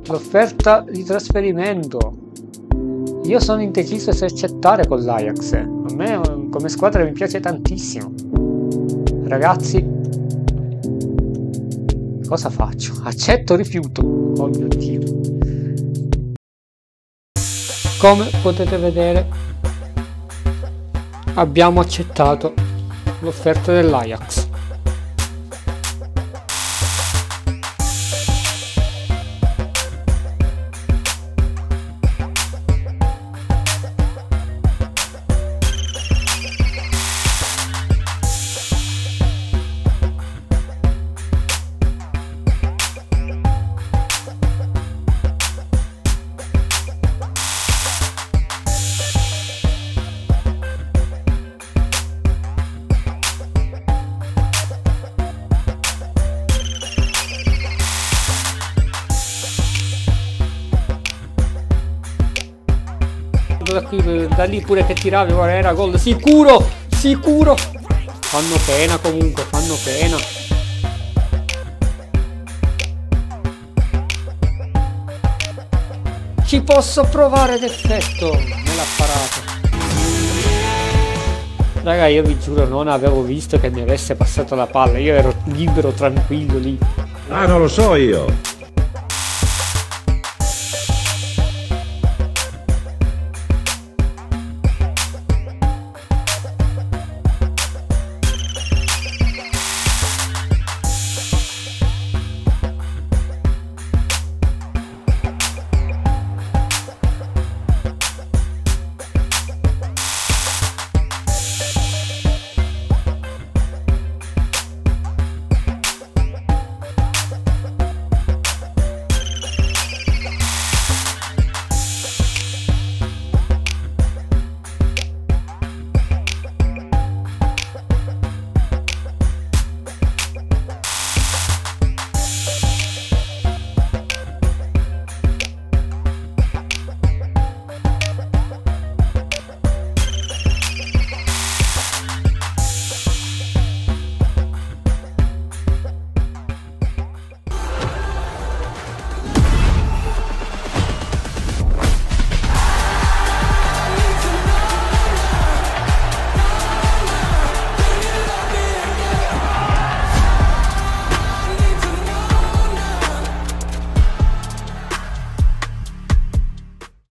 l'offerta di trasferimento. Io sono indeciso se accettare con l'Ajax. A me come squadra mi piace tantissimo. Ragazzi, cosa faccio? Accetto o rifiuto? Oh mio Dio. Come potete vedere, abbiamo accettato l'offerta dell'Ajax. Da lì pure che tiravi, ora era gol sicuro, sicuro. Fanno pena comunque, fanno pena. Ci posso provare d'effetto. Me l'ha parato. Raga, io vi giuro non avevo visto che mi avesse passato la palla. Io ero libero, tranquillo lì. Ah, non lo so io.